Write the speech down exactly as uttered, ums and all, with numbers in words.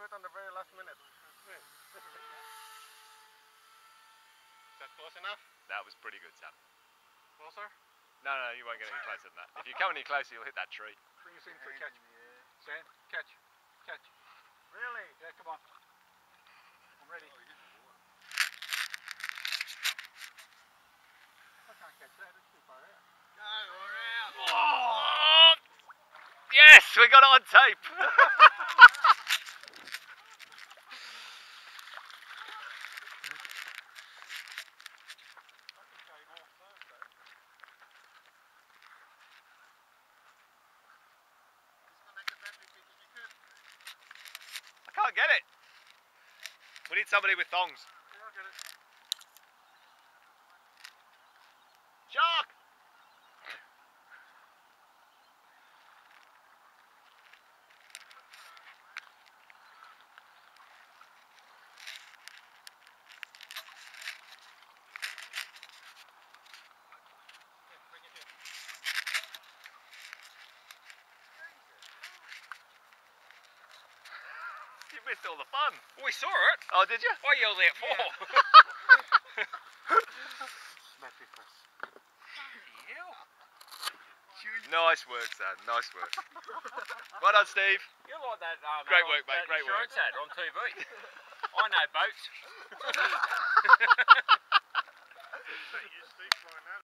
it on the very last minute. Is that close enough? That was pretty good, Sam. Closer? No, no, you won't get any closer than that. If you come any closer, you'll hit that tree. Bring us in for a catch. Sam, catch. Catch. Really? Yeah, come on. I'm ready. I can't catch that, it's too far out. Go around. Oh! Yes, we got it on tape. I can't get it. We need somebody with thongs. Yeah, I'll get it. Shark! You missed all the fun. We saw it. Oh, did you? Why yelled at four? Smack me first. Nice work, Sam. Nice work. Well done, Steve. You're like that. Um, Great on work, mate. that Great work. insurance ad on T V. I know boats.